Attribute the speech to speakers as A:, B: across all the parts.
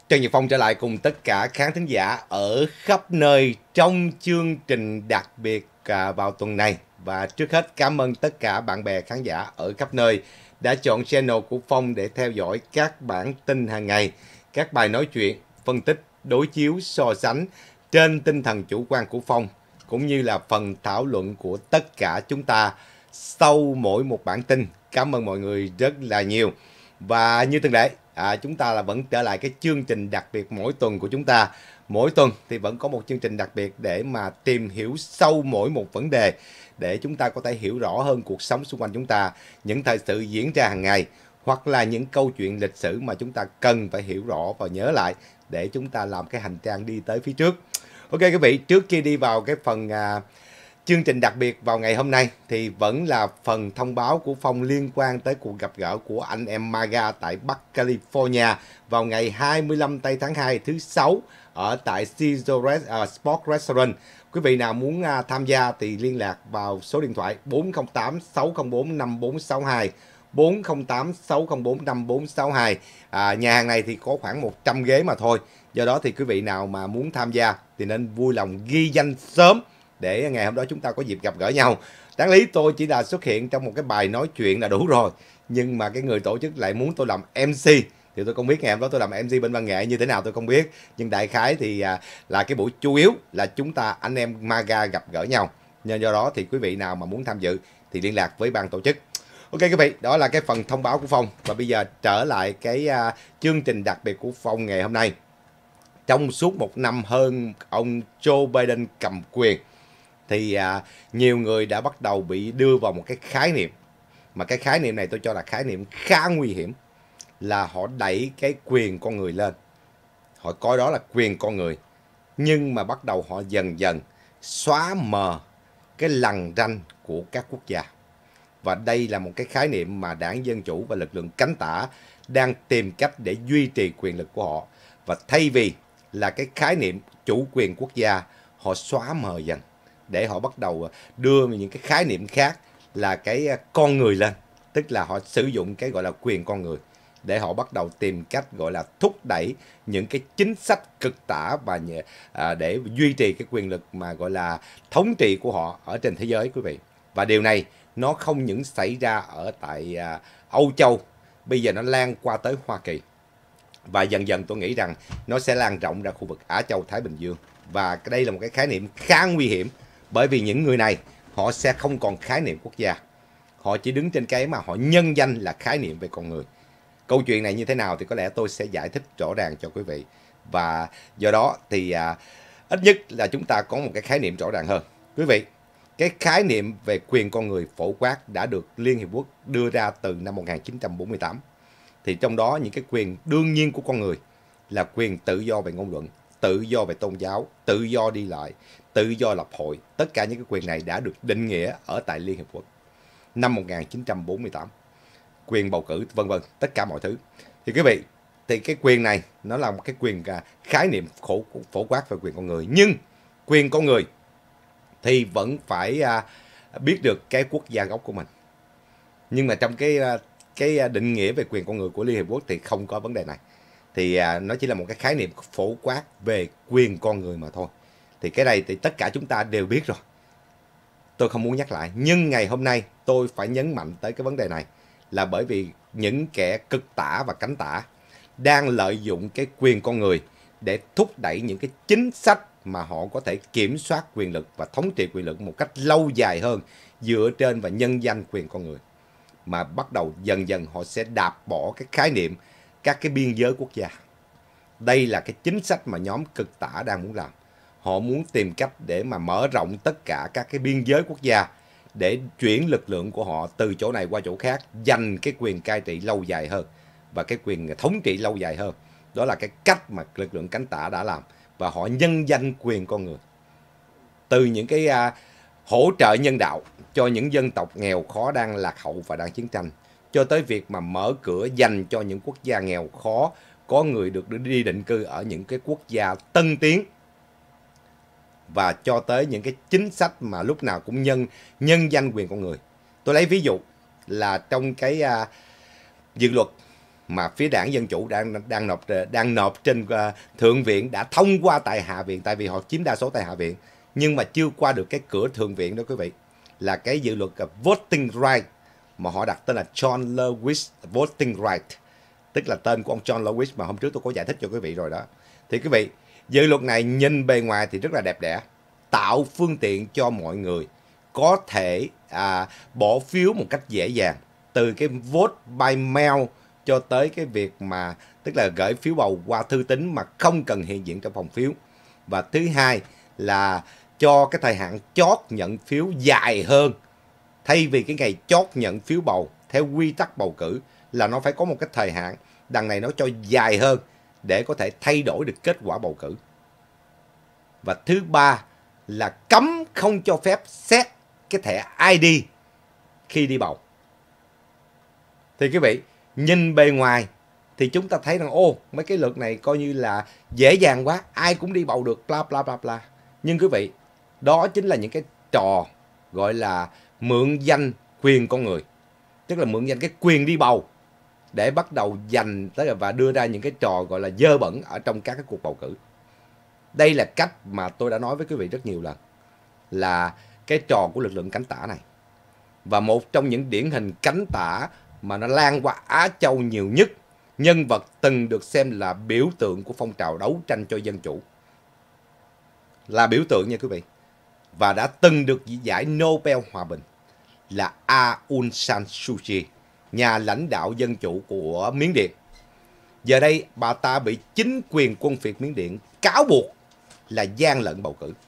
A: Trần Nhật Phong trở lại cùng tất cả khán thính giả ở khắp nơi trong chương trình đặc biệt vào tuần này. Và trước hết cảm ơn tất cả bạn bè khán giả ở khắp nơi đã chọn channel của Phong để theo dõi các bản tin hàng ngày, các bài nói chuyện, phân tích, đối chiếu, so sánh trên tinh thần chủ quan của Phong, cũng như là phần thảo luận của tất cả chúng ta sau mỗi một bản tin. Cảm ơn mọi người rất là nhiều. Và như thường lệ, chúng ta vẫn trở lại cái chương trình đặc biệt mỗi tuần của chúng ta. Mỗi tuần thì vẫn có một chương trình đặc biệt để mà tìm hiểu sâu mỗi một vấn đề, để chúng ta có thể hiểu rõ hơn cuộc sống xung quanh chúng ta, những thời sự diễn ra hàng ngày, hoặc là những câu chuyện lịch sử mà chúng ta cần phải hiểu rõ và nhớ lại để chúng ta làm cái hành trang đi tới phía trước. Ok quý vị, trước khi đi vào cái phần chương trình đặc biệt vào ngày hôm nay thì vẫn là phần thông báo của Phong liên quan tới cuộc gặp gỡ của anh em MAGA tại Bắc California vào ngày 25 tây tháng 2 thứ Sáu ở tại Caesar Sport Restaurant. Quý vị nào muốn tham gia thì liên lạc vào số điện thoại 408 604 5462. 408 604 5462. Nhà hàng này thì có khoảng 100 ghế mà thôi. Do đó thì quý vị nào mà muốn tham gia thì nên vui lòng ghi danh sớm để ngày hôm đó chúng ta có dịp gặp gỡ nhau. Đáng lý tôi chỉ là xuất hiện trong một cái bài nói chuyện là đủ rồi, nhưng mà cái người tổ chức lại muốn tôi làm MC thì tôi không biết ngày hôm đó tôi làm MC bên văn nghệ như thế nào tôi không biết, nhưng đại khái thì là cái buổi chủ yếu là chúng ta anh em MAGA gặp gỡ nhau, nên do đó thì quý vị nào mà muốn tham dự thì liên lạc với ban tổ chức. Ok quý vị, đó là cái phần thông báo của Phong. Và bây giờ trở lại cái chương trình đặc biệt của Phong ngày hôm nay. Trong suốt một năm hơn ông Joe Biden cầm quyền thì nhiều người đã bắt đầu bị đưa vào một cái khái niệm, mà cái khái niệm này tôi cho là khái niệm khá nguy hiểm, là họ đẩy cái quyền con người lên. Họ coi đó là quyền con người, nhưng mà bắt đầu họ dần dần xóa mờ cái lằn ranh của các quốc gia. Và đây là một cái khái niệm mà Đảng Dân Chủ và lực lượng cánh tả đang tìm cách để duy trì quyền lực của họ. Và thay vì là cái khái niệm chủ quyền quốc gia, họ xóa mờ dần để họ bắt đầu đưa những cái khái niệm khác là cái con người lên. Tức là họ sử dụng cái gọi là quyền con người để họ bắt đầu tìm cách gọi là thúc đẩy những cái chính sách cực tả và để duy trì cái quyền lực mà gọi là thống trị của họ ở trên thế giới quý vị. Và điều này nó không những xảy ra ở tại Âu Châu, bây giờ nó lan qua tới Hoa Kỳ. Và dần dần tôi nghĩ rằng nó sẽ lan rộng ra khu vực Á Châu, Thái Bình Dương. Và đây là một cái khái niệm khá nguy hiểm, bởi vì những người này họ sẽ không còn khái niệm quốc gia. Họ chỉ đứng trên cái mà họ nhân danh là khái niệm về con người. Câu chuyện này như thế nào thì có lẽ tôi sẽ giải thích rõ ràng cho quý vị. Và do đó thì ít nhất là chúng ta có một cái khái niệm rõ ràng hơn. Quý vị, cái khái niệm về quyền con người phổ quát đã được Liên Hiệp Quốc đưa ra từ năm 1948. Thì trong đó những cái quyền đương nhiên của con người là quyền tự do về ngôn luận, tự do về tôn giáo, tự do đi lại, tự do lập hội. Tất cả những cái quyền này đã được định nghĩa ở tại Liên Hiệp Quốc năm 1948. Quyền bầu cử vân vân, tất cả mọi thứ. Thì quý vị, thì cái quyền này nó là một cái quyền khái niệm phổ quát về quyền con người. Nhưng quyền con người thì vẫn phải biết được cái quốc gia gốc của mình. Nhưng mà trong cái định nghĩa về quyền con người của Liên Hiệp Quốc thì không có vấn đề này. Thì nó chỉ là một cái khái niệm phổ quát về quyền con người mà thôi. Thì cái này thì tất cả chúng ta đều biết rồi, tôi không muốn nhắc lại. Nhưng ngày hôm nay tôi phải nhấn mạnh tới cái vấn đề này, là bởi vì những kẻ cực tả và cánh tả đang lợi dụng cái quyền con người để thúc đẩy những cái chính sách mà họ có thể kiểm soát quyền lực và thống trị quyền lực một cách lâu dài hơn, dựa trên và nhân danh quyền con người. Mà bắt đầu dần dần họ sẽ đạp bỏ cái khái niệm các cái biên giới quốc gia. Đây là cái chính sách mà nhóm cực tả đang muốn làm. Họ muốn tìm cách để mà mở rộng tất cả các cái biên giới quốc gia, để chuyển lực lượng của họ từ chỗ này qua chỗ khác, giành cái quyền cai trị lâu dài hơn và cái quyền thống trị lâu dài hơn. Đó là cái cách mà lực lượng cánh tả đã làm. Và họ nhân danh quyền con người, từ những cái hỗ trợ nhân đạo cho những dân tộc nghèo khó đang lạc hậu và đang chiến tranh, cho tới việc mà mở cửa dành cho những quốc gia nghèo khó, có người được đi định cư ở những cái quốc gia tân tiến, và cho tới những cái chính sách mà lúc nào cũng nhân danh quyền con người. Tôi lấy ví dụ là trong cái dự luật mà phía đảng Dân Chủ đang nộp trên Thượng viện đã thông qua tại Hạ viện, tại vì họ chiếm đa số tại Hạ viện, nhưng mà chưa qua được cái cửa Thượng viện đó quý vị, là cái dự luật Voting Right mà họ đặt tên là John Lewis Voting Right, tức là tên của ông John Lewis mà hôm trước tôi có giải thích cho quý vị rồi đó. Thì quý vị, dự luật này nhìn bề ngoài thì rất là đẹp đẽ, tạo phương tiện cho mọi người có thể bỏ phiếu một cách dễ dàng, từ cái vote by mail cho tới cái việc mà tức là gửi phiếu bầu qua thư tín mà không cần hiện diện trong phòng phiếu. Và thứ hai là cho cái thời hạn chót nhận phiếu dài hơn, thay vì cái ngày chót nhận phiếu bầu theo quy tắc bầu cử là nó phải có một cái thời hạn, đằng này nó cho dài hơn để có thể thay đổi được kết quả bầu cử. Và thứ ba là cấm không cho phép xét cái thẻ ID khi đi bầu. Thì quý vị, nhìn bề ngoài thì chúng ta thấy rằng mấy cái luật này coi như là dễ dàng quá, ai cũng đi bầu được, bla bla bla bla. Nhưng quý vị, đó chính là những cái trò gọi là mượn danh quyền con người, tức là mượn danh cái quyền đi bầu để bắt đầu giành và đưa ra những cái trò gọi là dơ bẩn ở trong các cái cuộc bầu cử. Đây là cách mà tôi đã nói với quý vị rất nhiều lần, là cái trò của lực lượng cánh tả này. Và một trong những điển hình cánh tả mà nó lan qua Á Châu nhiều nhất, nhân vật từng được xem là biểu tượng của phong trào đấu tranh cho dân chủ, là biểu tượng nha quý vị, và đã từng được giải Nobel Hòa bình, là Aung San Suu Kyi, nhà lãnh đạo dân chủ của Miến Điện. Giờ đây bà ta bị chính quyền quân phiệt Miến Điện cáo buộc là gian lận bầu cử.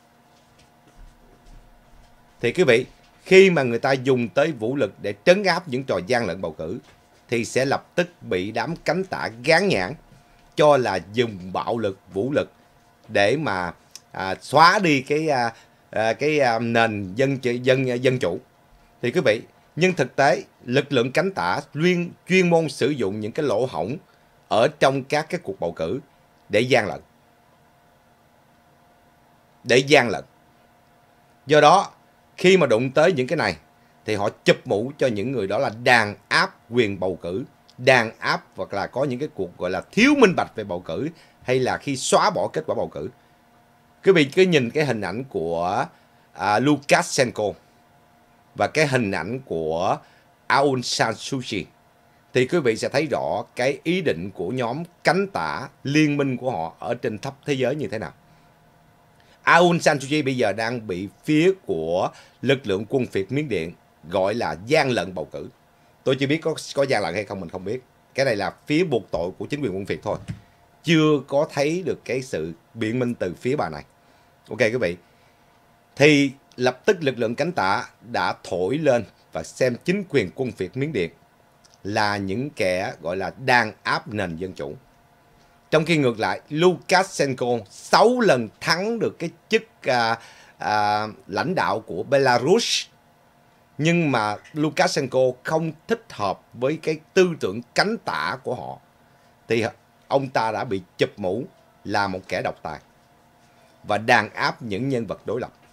A: Thì quý vị, khi mà người ta dùng tới vũ lực để trấn áp những trò gian lận bầu cử thì sẽ lập tức bị đám cánh tả gán nhãn cho là dùng bạo lực, vũ lực để mà xóa đi cái nền dân chủ. Thì quý vị, nhưng thực tế lực lượng cánh tả chuyên môn sử dụng những cái lỗ hổng ở trong các cái cuộc bầu cử để gian lận. Do đó, khi mà đụng tới những cái này thì họ chụp mũ cho những người đó là đàn áp quyền bầu cử, đàn áp hoặc là có những cái cuộc gọi là thiếu minh bạch về bầu cử, hay là khi xóa bỏ kết quả bầu cử. Quý vị cứ nhìn cái hình ảnh của Lukashenko và cái hình ảnh của Aung San Suu Kyi thì quý vị sẽ thấy rõ cái ý định của nhóm cánh tả liên minh của họ ở trên khắp thế giới như thế nào. Aung San Suu Kyi bây giờ đang bị phía của lực lượng quân phiệt Miến Điện gọi là gian lận bầu cử. Tôi chưa biết có gian lận hay không, mình không biết. Cái này là phía buộc tội của chính quyền quân phiệt thôi. Chưa có thấy được cái sự biện minh từ phía bà này. Ok quý vị. Thì lập tức lực lượng cánh tả đã thổi lên và xem chính quyền quân phiệt Miến Điện là những kẻ gọi là đang áp nền dân chủ. Trong khi ngược lại, Lukashenko 6 lần thắng được cái chức lãnh đạo của Belarus. Nhưng mà Lukashenko không thích hợp với cái tư tưởng cánh tả của họ. Thì ông ta đã bị chụp mũ là một kẻ độc tài và đàn áp những nhân vật đối lập.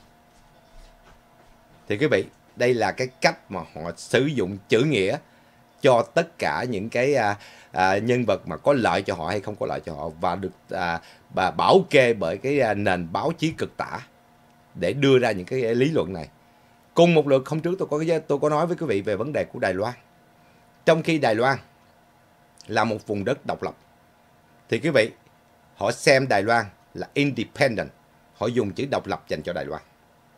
A: Thì quý vị, đây là cái cách mà họ sử dụng chữ nghĩa cho tất cả những cái nhân vật mà có lợi cho họ hay không có lợi cho họ, và được bảo kê bởi cái nền báo chí cực tả để đưa ra những cái lý luận này. Cùng một lượt hôm trước tôi có nói với quý vị về vấn đề của Đài Loan. Trong khi Đài Loan là một vùng đất độc lập thì quý vị, họ xem Đài Loan là independent, họ dùng chữ độc lập dành cho Đài Loan.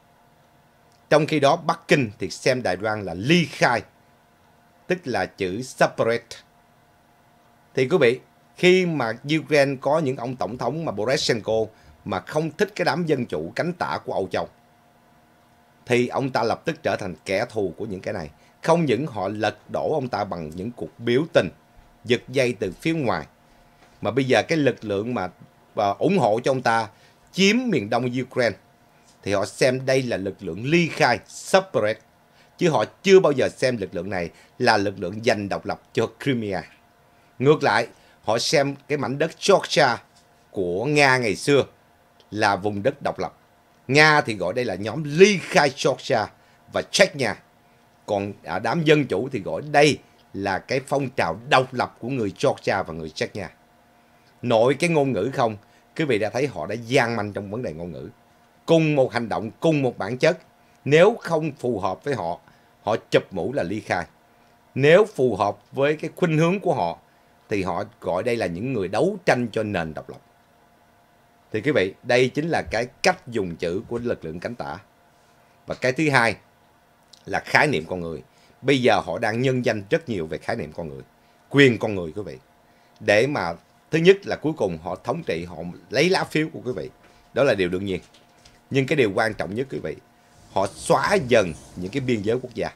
A: Trong khi đó Bắc Kinh thì xem Đài Loan là ly khai, tức là chữ separate. Thì quý vị, khi mà Ukraine có những ông tổng thống mà Poroshenko mà không thích cái đám dân chủ cánh tả của Âu Châu, thì ông ta lập tức trở thành kẻ thù của những cái này. Không những họ lật đổ ông ta bằng những cuộc biểu tình, giật dây từ phía ngoài, mà bây giờ cái lực lượng mà ủng hộ cho ông ta chiếm miền đông Ukraine thì họ xem đây là lực lượng ly khai, separate, chứ họ chưa bao giờ xem lực lượng này là lực lượng giành độc lập cho Crimea. Ngược lại, họ xem cái mảnh đất Georgia của Nga ngày xưa là vùng đất độc lập. Nga thì gọi đây là nhóm ly khai Georgia và Chechnya. Còn đám dân chủ thì gọi đây là cái phong trào độc lập của người Georgia và người Chechnya. Nội cái ngôn ngữ không, quý vị đã thấy họ đã gian manh trong vấn đề ngôn ngữ. Cùng một hành động, cùng một bản chất, nếu không phù hợp với họ, họ chụp mũ là ly khai. Nếu phù hợp với cái khuynh hướng của họ, thì họ gọi đây là những người đấu tranh cho nền độc lập. Thì quý vị, đây chính là cái cách dùng chữ của lực lượng cánh tả. Và cái thứ hai là khái niệm con người. Bây giờ họ đang nhân danh rất nhiều về khái niệm con người, quyền con người quý vị. Để mà thứ nhất là cuối cùng họ thống trị, họ lấy lá phiếu của quý vị. Đó là điều đương nhiên. Nhưng cái điều quan trọng nhất quý vị, họ xóa dần những cái biên giới quốc gia.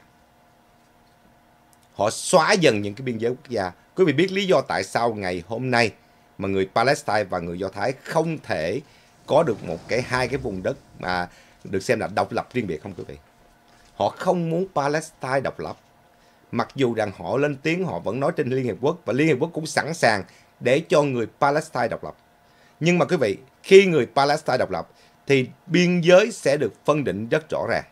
A: Họ xóa dần những cái biên giới quốc gia. Quý vị biết lý do tại sao ngày hôm nay mà người Palestine và người Do Thái không thể có được hai cái vùng đất mà được xem là độc lập riêng biệt không quý vị? Họ không muốn Palestine độc lập. Mặc dù rằng họ lên tiếng, họ vẫn nói trên Liên Hiệp Quốc, và Liên Hiệp Quốc cũng sẵn sàng để cho người Palestine độc lập. Nhưng mà quý vị, khi người Palestine độc lập thì biên giới sẽ được phân định rất rõ ràng.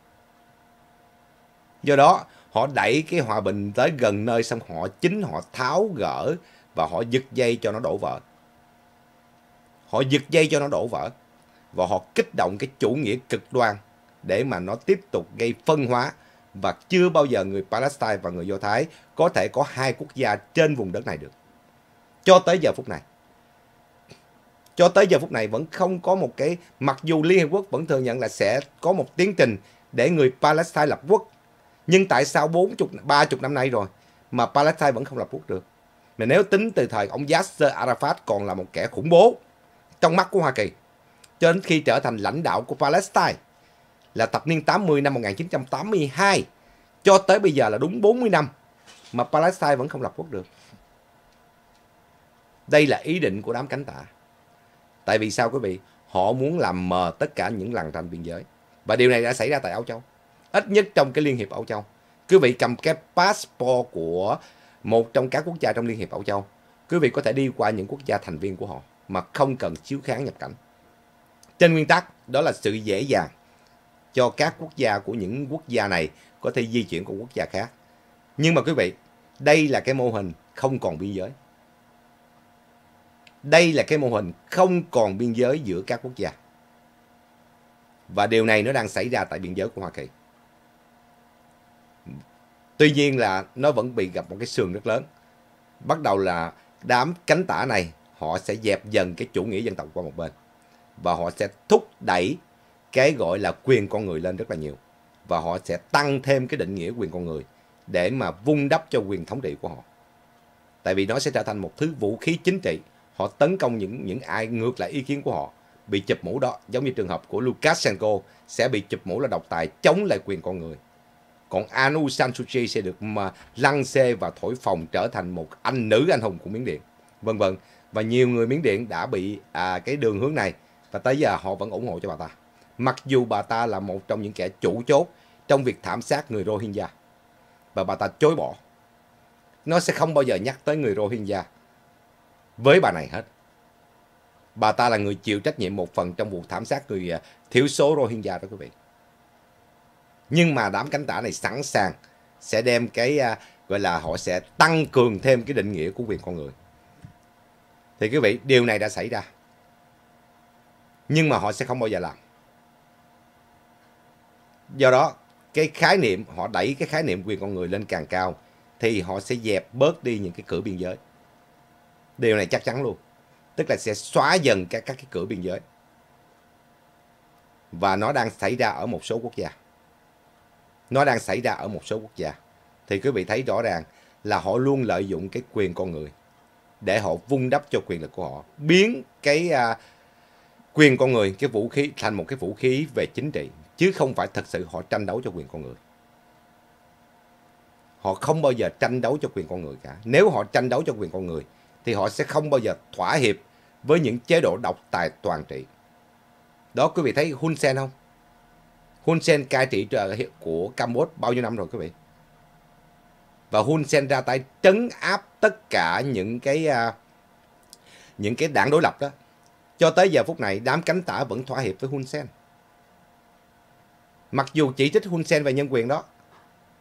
A: Do đó, họ đẩy cái hòa bình tới gần nơi, xong họ tháo gỡ và họ giật dây cho nó đổ vỡ. Họ giật dây cho nó đổ vỡ. Và họ kích động cái chủ nghĩa cực đoan để mà nó tiếp tục gây phân hóa. Và chưa bao giờ người Palestine và người Do Thái có thể có hai quốc gia trên vùng đất này được. Cho tới giờ phút này. Cho tới giờ phút này vẫn không có một cái, mặc dù Liên Hiệp Quốc vẫn thừa nhận là sẽ có một tiến trình để người Palestine lập quốc. Nhưng tại sao 30 năm nay rồi mà Palestine vẫn không lập quốc được? Mà nếu tính từ thời ông Yasser Arafat còn là một kẻ khủng bố trong mắt của Hoa Kỳ, cho đến khi trở thành lãnh đạo của Palestine là thập niên 80 năm 1982, cho tới bây giờ là đúng 40 năm mà Palestine vẫn không lập quốc được. Đây là ý định của đám cánh tả. Tại vì sao quý vị? Họ muốn làm mờ tất cả những lằn ranh biên giới. Và điều này đã xảy ra tại Âu Châu. Ít nhất trong cái Liên hiệp Âu Châu. Quý vị cầm cái passport của một trong các quốc gia trong Liên hiệp Âu Châu, quý vị có thể đi qua những quốc gia thành viên của họ mà không cần chiếu kháng nhập cảnh. Trên nguyên tắc, đó là sự dễ dàng cho các quốc gia của những quốc gia này có thể di chuyển của quốc gia khác. Nhưng mà quý vị, đây là cái mô hình không còn biên giới. Đây là cái mô hình không còn biên giới giữa các quốc gia. Và điều này nó đang xảy ra tại biên giới của Hoa Kỳ. Tuy nhiên là nó vẫn bị gặp một cái sườn rất lớn. Bắt đầu là đám cánh tả này, họ sẽ dẹp dần cái chủ nghĩa dân tộc qua một bên. Và họ sẽ thúc đẩy cái gọi là quyền con người lên rất là nhiều. Và họ sẽ tăng thêm cái định nghĩa quyền con người để mà vun đắp cho quyền thống trị của họ. Tại vì nó sẽ trở thành một thứ vũ khí chính trị. Họ tấn công những ai ngược lại ý kiến của họ, bị chụp mũ đó, giống như trường hợp của Lukashenko sẽ bị chụp mũ là độc tài chống lại quyền con người. Còn Aung San Suu Kyi sẽ được mà lăng xê và thổi phồng trở thành một nữ anh hùng của Miến Điện, vân vân. Và nhiều người Miến Điện đã bị cái đường hướng này, và tới giờ họ vẫn ủng hộ cho bà ta. Mặc dù bà ta là một trong những kẻ chủ chốt trong việc thảm sát người Rohingya, và bà ta chối bỏ. Nó sẽ không bao giờ nhắc tới người Rohingya với bà này hết. Bà ta là người chịu trách nhiệm một phần trong vụ thảm sát người thiểu số Rohingya đó quý vị. Nhưng mà đám cánh tả này sẵn sàng sẽ đem cái gọi là họ sẽ tăng cường thêm cái định nghĩa của quyền con người. Thì quý vị, điều này đã xảy ra. Nhưng mà họ sẽ không bao giờ làm. Do đó, cái khái niệm, họ đẩy cái khái niệm quyền con người lên càng cao thì họ sẽ dẹp bớt đi những cái cửa biên giới. Điều này chắc chắn luôn. Tức là sẽ xóa dần các cái cửa biên giới. Và nó đang xảy ra ở một số quốc gia. Nó đang xảy ra ở một số quốc gia. Thì quý vị thấy rõ ràng là họ luôn lợi dụng cái quyền con người để họ vun đắp cho quyền lực của họ. Biến cái quyền con người, cái vũ khí, thành một cái vũ khí về chính trị. Chứ không phải thật sự họ tranh đấu cho quyền con người. Họ không bao giờ tranh đấu cho quyền con người cả. Nếu họ tranh đấu cho quyền con người thì họ sẽ không bao giờ thỏa hiệp với những chế độ độc tài toàn trị. Đó, quý vị thấy Hun Sen không? Hun Sen cai trị của Campuchia bao nhiêu năm rồi quý vị? Và Hun Sen ra tay trấn áp tất cả những cái đảng đối lập đó. Cho tới giờ phút này, đám cánh tả vẫn thỏa hiệp với Hun Sen. Mặc dù chỉ trích Hun Sen về nhân quyền đó.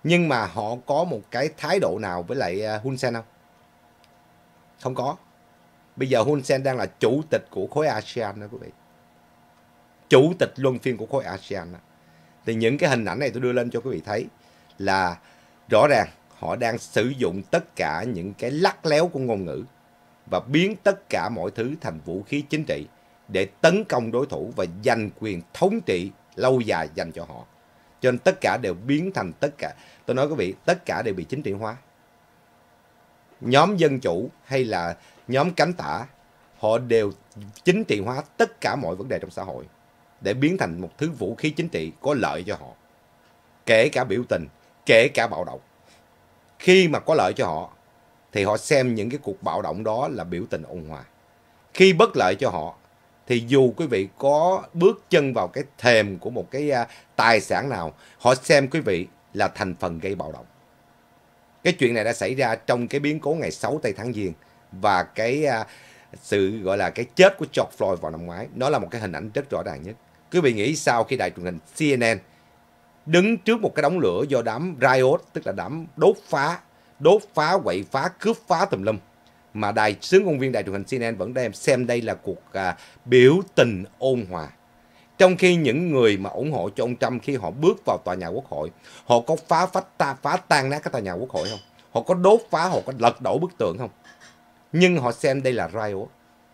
A: Nhưng mà họ có một cái thái độ nào với lại Hun Sen không? Không có. Bây giờ Hun Sen đang là chủ tịch của khối ASEAN đó quý vị. Chủ tịch luân phiên của khối ASEAN đó. Thì những cái hình ảnh này tôi đưa lên cho quý vị thấy là rõ ràng họ đang sử dụng tất cả những cái lắt léo của ngôn ngữ và biến tất cả mọi thứ thành vũ khí chính trị để tấn công đối thủ và giành quyền thống trị lâu dài dành cho họ. Cho nên tất cả đều biến thành tất cả, tôi nói quý vị, tất cả đều bị chính trị hóa. Nhóm dân chủ hay là nhóm cánh tả, họ đều chính trị hóa tất cả mọi vấn đề trong xã hội để biến thành một thứ vũ khí chính trị có lợi cho họ. Kể cả biểu tình, kể cả bạo động. Khi mà có lợi cho họ thì họ xem những cái cuộc bạo động đó là biểu tình ôn hòa. Khi bất lợi cho họ thì dù quý vị có bước chân vào cái thềm của một cái tài sản nào, họ xem quý vị là thành phần gây bạo động. Cái chuyện này đã xảy ra trong cái biến cố ngày 6 tây tháng Giêng và cái sự gọi là cái chết của George Floyd vào năm ngoái. Nó là một cái hình ảnh rất rõ ràng nhất. Quý vị nghĩ sao khi đài truyền hình CNN đứng trước một cái đống lửa do đám riot, tức là đám đốt phá, quậy phá, cướp phá tùm lum, mà đài xướng ngôn viên đài truyền hình CNN vẫn đem xem đây là cuộc biểu tình ôn hòa. Trong khi những người mà ủng hộ cho ông Trump khi họ bước vào tòa nhà Quốc hội, họ có phá tan nát cái tòa nhà Quốc hội không? Họ có đốt phá, họ có lật đổ bức tượng không? Nhưng họ xem đây là riot.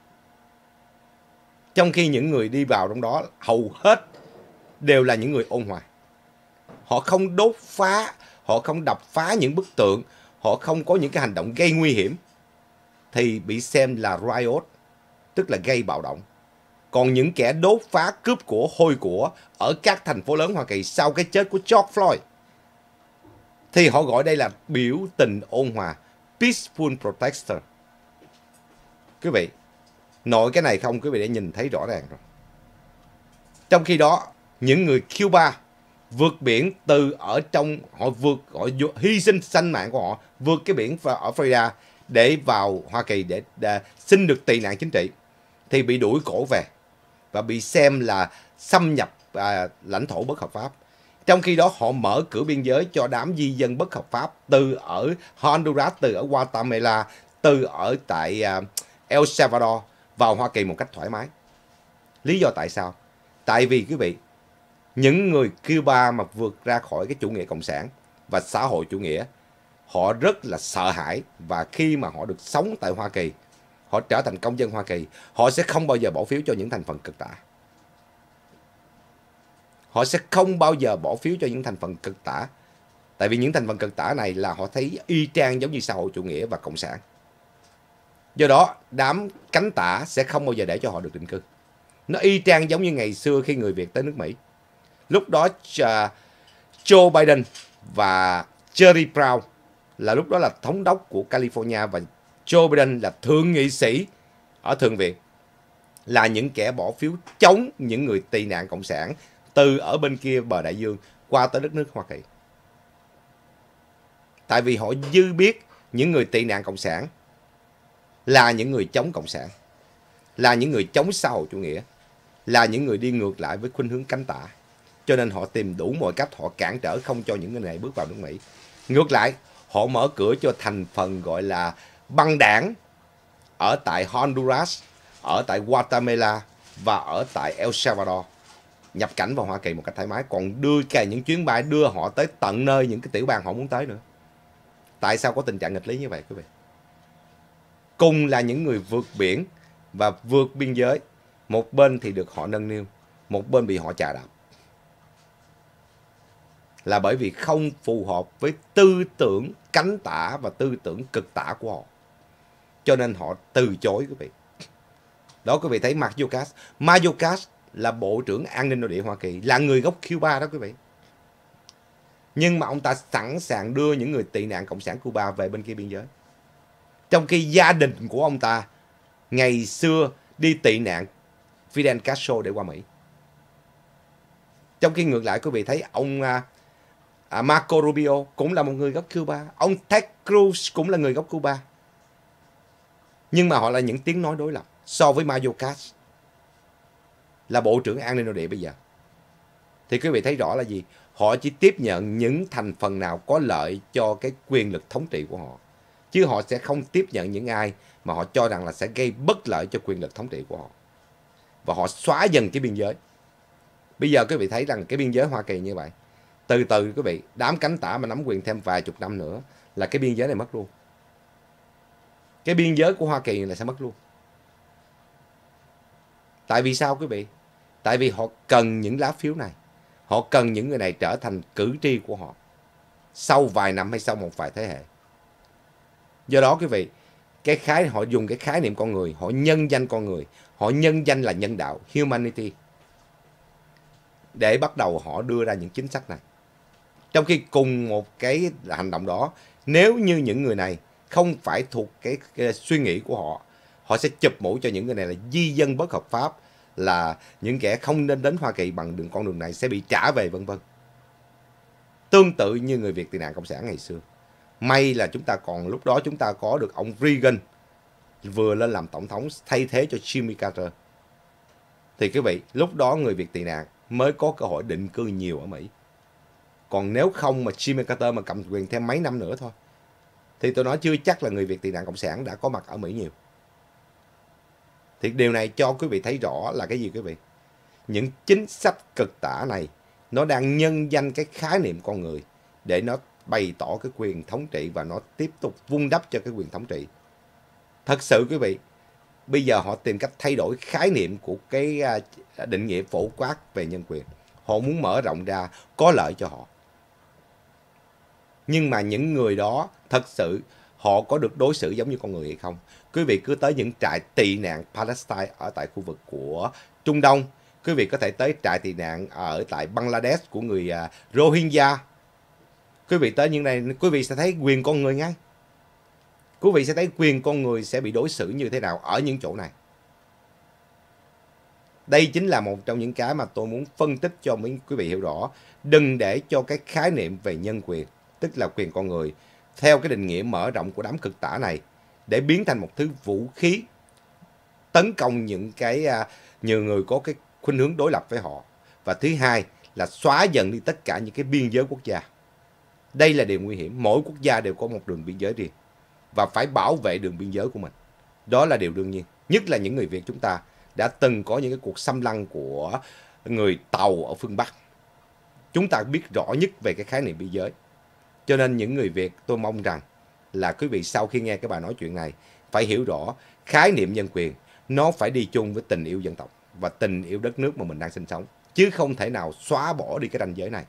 A: Trong khi những người đi vào trong đó hầu hết đều là những người ôn hòa. Họ không đốt phá, họ không đập phá những bức tượng, họ không có những cái hành động gây nguy hiểm thì bị xem là riot, tức là gây bạo động. Còn những kẻ đốt phá, cướp của, hôi của ở các thành phố lớn Hoa Kỳ sau cái chết của George Floyd thì họ gọi đây là biểu tình ôn hòa, peaceful protester. Quý vị, nội cái này không quý vị đã nhìn thấy rõ ràng rồi. Trong khi đó, những người Cuba vượt biển từ ở trong, họ hy sinh sanh mạng của họ, vượt cái biển ở Florida để vào Hoa Kỳ để xin được tị nạn chính trị thì bị đuổi cổ về và bị xem là xâm nhập lãnh thổ bất hợp pháp. Trong khi đó họ mở cửa biên giới cho đám di dân bất hợp pháp từ ở Honduras, từ ở Guatemala, từ ở tại El Salvador vào Hoa Kỳ một cách thoải mái. Lý do tại sao? Tại vì quý vị, những người Cuba mà vượt ra khỏi cái chủ nghĩa cộng sản và xã hội chủ nghĩa, họ rất là sợ hãi, và khi mà họ được sống tại Hoa Kỳ, họ trở thành công dân Hoa Kỳ, họ sẽ không bao giờ bỏ phiếu cho những thành phần cực tả. Họ sẽ không bao giờ bỏ phiếu cho những thành phần cực tả. Tại vì những thành phần cực tả này là họ thấy y chang giống như xã hội chủ nghĩa và cộng sản. Do đó, đám cánh tả sẽ không bao giờ để cho họ được định cư. Nó y chang giống như ngày xưa khi người Việt tới nước Mỹ. Lúc đó Joe Biden và Jerry Brown là lúc đó là thống đốc của California, và Joe Biden là thượng nghị sĩ ở Thượng viện, là những kẻ bỏ phiếu chống những người tị nạn cộng sản từ ở bên kia bờ đại dương qua tới đất nước Hoa Kỳ. Tại vì họ dư biết những người tị nạn cộng sản là những người chống cộng sản, là những người chống xã hội chủ nghĩa, là những người đi ngược lại với khuynh hướng cánh tả. Cho nên họ tìm đủ mọi cách, họ cản trở không cho những người này bước vào nước Mỹ. Ngược lại, họ mở cửa cho thành phần gọi là băng đảng ở tại Honduras, ở tại Guatemala và ở tại El Salvador nhập cảnh vào Hoa Kỳ một cách thoải mái, còn đưa cả những chuyến bay đưa họ tới tận nơi những cái tiểu bang họ muốn tới nữa. Tại sao có tình trạng nghịch lý như vậy quý vị? Cùng là những người vượt biển và vượt biên giới, một bên thì được họ nâng niu, một bên bị họ chà đạp, là bởi vì không phù hợp với tư tưởng cánh tả và tư tưởng cực tả của họ. Cho nên họ từ chối quý vị. Đó, quý vị thấy Mayorkas là Bộ trưởng An ninh Nội địa Hoa Kỳ, là người gốc Cuba đó quý vị. Nhưng mà ông ta sẵn sàng đưa những người tị nạn cộng sản Cuba về bên kia biên giới. Trong khi gia đình của ông ta ngày xưa đi tị nạn Fidel Castro để qua Mỹ. Trong khi ngược lại quý vị thấy ông Marco Rubio cũng là một người gốc Cuba, ông Ted Cruz cũng là người gốc Cuba. Nhưng mà họ là những tiếng nói đối lập so với Mayorkas là Bộ trưởng An ninh Nội địa bây giờ. Thì quý vị thấy rõ là gì? Họ chỉ tiếp nhận những thành phần nào có lợi cho cái quyền lực thống trị của họ. Chứ họ sẽ không tiếp nhận những ai mà họ cho rằng là sẽ gây bất lợi cho quyền lực thống trị của họ. Và họ xóa dần cái biên giới. Bây giờ quý vị thấy rằng cái biên giới Hoa Kỳ như vậy. Từ từ quý vị, đám cánh tả mà nắm quyền thêm vài chục năm nữa là cái biên giới này mất luôn. Cái biên giới của Hoa Kỳ là sẽ mất luôn. Tại vì sao quý vị? Tại vì họ cần những lá phiếu này. Họ cần những người này trở thành cử tri của họ sau vài năm hay sau một vài thế hệ. Do đó quý vị, họ dùng cái khái niệm con người, họ nhân danh con người, họ nhân danh là nhân đạo, humanity, để bắt đầu họ đưa ra những chính sách này. Trong khi cùng một cái hành động đó, nếu như những người này không phải thuộc cái suy nghĩ của họ, họ sẽ chụp mũ cho những người này là di dân bất hợp pháp, là những kẻ không nên đến Hoa Kỳ bằng con đường này, sẽ bị trả về vân vân. Tương tự như người Việt tị nạn cộng sản ngày xưa. May là lúc đó chúng ta có được ông Reagan vừa lên làm tổng thống thay thế cho Jimmy Carter. Thì quý vị, lúc đó người Việt tị nạn mới có cơ hội định cư nhiều ở Mỹ. Còn nếu không mà Jimmy Carter mà cầm quyền thêm mấy năm nữa thôi, thì tôi nói chưa chắc là người Việt tị nạn cộng sản đã có mặt ở Mỹ nhiều. Thì điều này cho quý vị thấy rõ là cái gì quý vị? Những chính sách cực tả này nó đang nhân danh cái khái niệm con người để nó bày tỏ cái quyền thống trị và nó tiếp tục vun đắp cho cái quyền thống trị. Thật sự quý vị, bây giờ họ tìm cách thay đổi khái niệm của cái định nghĩa phổ quát về nhân quyền. Họ muốn mở rộng ra có lợi cho họ. Nhưng mà những người đó thật sự họ có được đối xử giống như con người hay không? Quý vị cứ tới những trại tị nạn Palestine ở tại khu vực của Trung Đông. Quý vị có thể tới trại tị nạn ở tại Bangladesh của người Rohingya. Quý vị tới những này, quý vị sẽ thấy quyền con người ngay. Quý vị sẽ thấy quyền con người sẽ bị đối xử như thế nào ở những chỗ này. Đây chính là một trong những cái mà tôi muốn phân tích cho quý vị hiểu rõ. Đừng để cho cái khái niệm về nhân quyền, tức là quyền con người, theo cái định nghĩa mở rộng của đám cực tả này, để biến thành một thứ vũ khí tấn công nhiều người có cái khuynh hướng đối lập với họ. Và thứ hai là xóa dần đi tất cả những cái biên giới quốc gia. Đây là điều nguy hiểm. Mỗi quốc gia đều có một đường biên giới riêng và phải bảo vệ đường biên giới của mình. Đó là điều đương nhiên. Nhất là những người Việt chúng ta đã từng có những cái cuộc xâm lăng của người Tàu ở phương Bắc. Chúng ta biết rõ nhất về cái khái niệm biên giới. Cho nên những người Việt, tôi mong rằng là quý vị sau khi nghe cái bài nói chuyện này phải hiểu rõ khái niệm nhân quyền nó phải đi chung với tình yêu dân tộc và tình yêu đất nước mà mình đang sinh sống, chứ không thể nào xóa bỏ đi cái ranh giới này.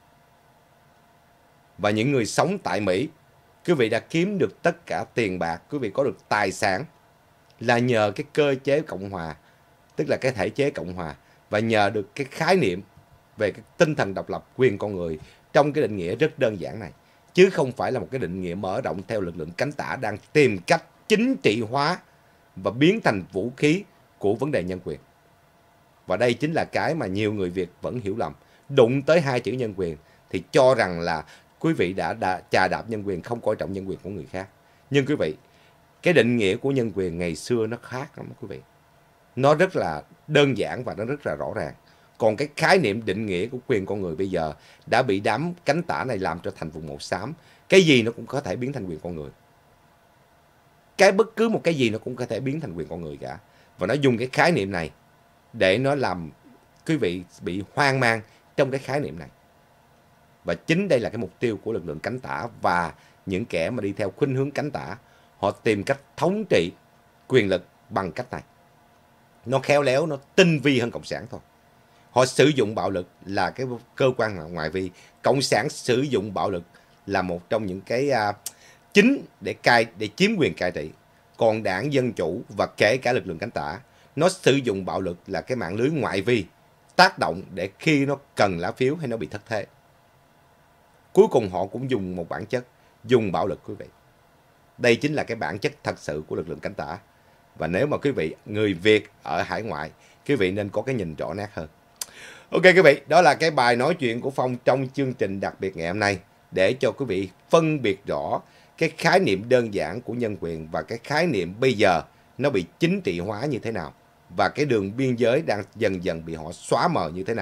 A: Và những người sống tại Mỹ, quý vị đã kiếm được tất cả tiền bạc, quý vị có được tài sản là nhờ cái cơ chế Cộng hòa, tức là cái thể chế Cộng hòa, và nhờ được cái khái niệm về cái tinh thần độc lập quyền con người trong cái định nghĩa rất đơn giản này, chứ không phải là một cái định nghĩa mở rộng theo lực lượng cánh tả đang tìm cách chính trị hóa và biến thành vũ khí của vấn đề nhân quyền. Và đây chính là cái mà nhiều người Việt vẫn hiểu lầm. Đụng tới hai chữ nhân quyền thì cho rằng là quý vị đã chà đạp nhân quyền, không coi trọng nhân quyền của người khác. Nhưng quý vị, cái định nghĩa của nhân quyền ngày xưa nó khác lắm quý vị. Nó rất là đơn giản và nó rất là rõ ràng. Còn cái khái niệm định nghĩa của quyền con người bây giờ đã bị đám cánh tả này làm cho thành vùng màu xám. Cái gì nó cũng có thể biến thành quyền con người. Bất cứ một cái gì nó cũng có thể biến thành quyền con người cả. Và nó dùng cái khái niệm này để nó làm quý vị bị hoang mang trong cái khái niệm này. Và chính đây là cái mục tiêu của lực lượng cánh tả và những kẻ mà đi theo khuynh hướng cánh tả. Họ tìm cách thống trị quyền lực bằng cách này. Nó khéo léo, nó tinh vi hơn Cộng sản thôi. Họ sử dụng bạo lực là cái cơ quan ngoại vi. Cộng sản sử dụng bạo lực là một trong những cái chính để chiếm quyền cai trị. Còn đảng Dân Chủ và kể cả lực lượng cánh tả, nó sử dụng bạo lực là cái mạng lưới ngoại vi tác động để khi nó cần lá phiếu hay nó bị thất thế. Cuối cùng họ cũng dùng một bản chất, dùng bạo lực quý vị. Đây chính là cái bản chất thật sự của lực lượng cánh tả. Và nếu mà quý vị, người Việt ở hải ngoại, quý vị nên có cái nhìn rõ nét hơn. Ok quý vị, đó là cái bài nói chuyện của Phong trong chương trình đặc biệt ngày hôm nay, để cho quý vị phân biệt rõ cái khái niệm đơn giản của nhân quyền và cái khái niệm bây giờ nó bị chính trị hóa như thế nào, và cái đường biên giới đang dần dần bị họ xóa mờ như thế nào.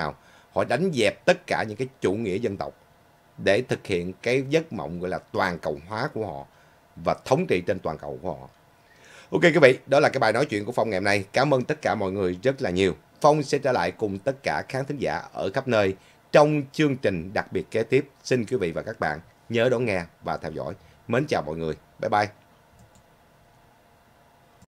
A: họ đánh dẹp tất cả những cái chủ nghĩa dân tộc để thực hiện cái giấc mộng gọi là toàn cầu hóa của họ và thống trị trên toàn cầu của họ. Ok quý vị, đó là cái bài nói chuyện của Phong ngày hôm nay. Cảm ơn tất cả mọi người rất là nhiều. Phong sẽ trở lại cùng tất cả khán thính giả ở khắp nơi trong chương trình đặc biệt kế tiếp. Xin quý vị và các bạn nhớ đón nghe và theo dõi. Mến chào mọi người. Bye bye.